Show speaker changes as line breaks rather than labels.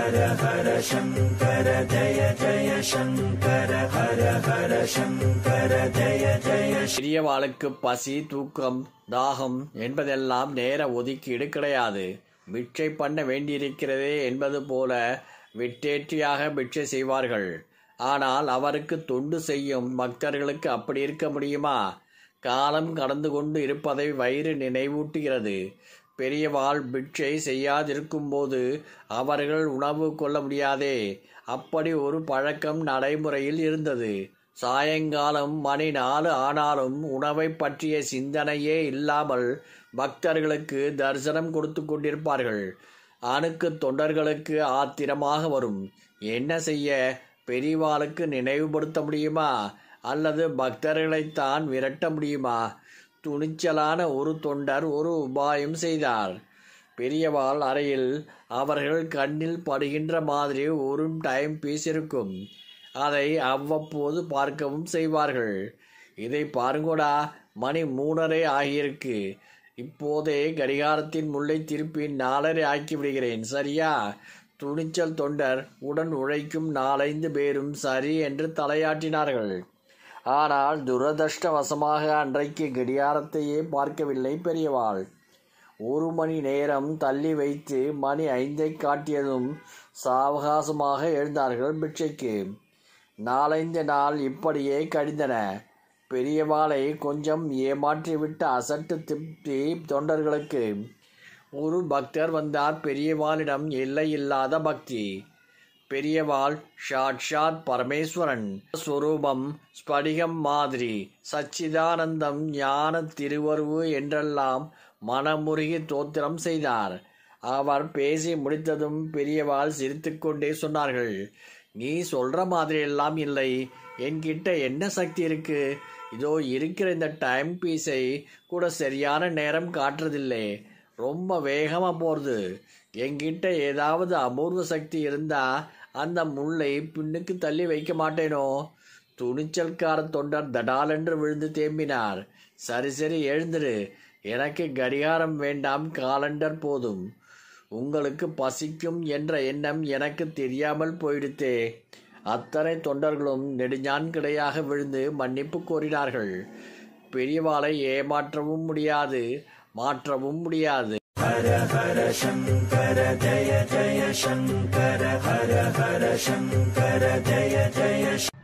ஹர ஹர சங்கர ஜய ஜய சங்கர ஹர ஹர சங்கர ஜய ஜய.
பெரியவாளுக்கு பசி, தூக்கம், தாகம் என்பதெல்லாம் நேர ஒதுக்கீடு கிடையாது. பிட்சை பண்ண வேண்டியிருக்கிறதே என்பது போல வெட்டேற்றியாக பிட்சை செய்வார்கள். ஆனால் அவருக்கு தொண்டு செய்யும் பக்தர்களுக்கு அப்படி இருக்க முடியுமா? காலம் கடந்து கொண்டு இருப்பதை வயிறு நினைவூட்டுகிறது. பெரியவாள் பிட்சை செய்யாதிருக்கும்போது அவர்கள் உணவு கொள்ள முடியாதே. அப்படி ஒரு பழக்கம் நடைமுறையில் இருந்தது. சாயங்காலம் மணி 4 ஆனாலும் உணவை பற்றிய சிந்தனையே இல்லாமல் பக்தர்களுக்கு தரிசனம் கொடுத்து கொண்டிருப்பார்கள். அணுக்கு தொண்டர்களுக்கு ஆத்திரமாக வரும். என்ன செய்ய? பெரியவாளுக்கு நினைவுபடுத்த முடியுமா? அல்லது பக்தர்களைத்தான் விரட்ட முடியுமா? துணிச்சலான ஒரு தொண்டர் ஒரு உபாயம் செய்தார். பெரியவாள் அறையில் அவர்கள் கண்ணில் படுகின்ற மாதிரி ஒரு டைம் பீஸ் இருக்கும். அதை அவ்வப்போது பார்க்கவும் செய்வார்கள். இதை பாருங்கோடா, மணி 3:30 ஆகியிருக்கு. இப்போதே கடிகாரத்தின் முள்ளை திருப்பி 4:30 ஆக்கிவிடுகிறேன், சரியா? துணிச்சல் தொண்டர் உடன் உழைக்கும் 4-5 பேரும் சரி என்று தலையாட்டினார்கள். ஆனால் துரதிர்ஷ்டவசமாக அன்றைக்கு கடிகாரத்தையே பார்க்கவில்லை பெரியவாள். 1 மணி நேரம் தள்ளி வைத்து மணி 5 காட்டியதும் சாவகாசமாக எழுந்தார்கள் பிட்சைக்கு. 4-5 நாள் இப்படியே கழிந்தன. பெரியவாளை கொஞ்சம் ஏமாற்றிவிட்ட அசட்டு திருப்தி தொண்டர்களுக்கு. ஒரு பக்தர் வந்தார். பெரியவாளிடம் எல்லையில்லாத பக்தி. பெரியவாள் சாட்சாத் பரமேஸ்வரன் ஸ்வரூபம், ஸ்படிகம் மாதிரி, சச்சிதானந்தம், ஞான திருவருவு என்றெல்லாம் மனமுருகி தோத்திரம் செய்தார். அவர் பேசி முடித்ததும் பெரியவாள் சிரித்துக்கொண்டே சொன்னார்கள், நீ சொல்ற மாதிரியெல்லாம் இல்லை. என்கிட்ட என்ன சக்தி இருக்கு? இதோ இருக்கிற இந்த டைம் பீஸை கூட சரியான நேரம் காட்டுறதில்லை. ரொம்ப வேகமாக போகிறது. என்கிட்ட ஏதாவது அபூர்வ சக்தி இருந்தா அந்த முள்ளை பின்னுக்கு தள்ளி வைக்க மாட்டேனோ? துணிச்சல்கார தொண்டர் தடாலென்று விழுந்து தேம்பினார். சரி சரி, எழுந்துரு. எனக்கு கடிகாரம் வேண்டாம், காலண்டர் போதும். உங்களுக்கு பசிக்கும் என்ற எண்ணம் எனக்கு தெரியாமல் போயிடுத்தே. அத்தனை தொண்டர்களும் நெடுஞ்சான் கிடையாக விழுந்து மன்னிப்பு கோரினார்கள். பெரியவாளை ஏமாற்றவும் முடியாது, மாற்றவும் முடியாது.
ஹர ஹர சங்கர ஜய ஜய சங்கர ஹர ஹர சங்கர ஜய ஜய.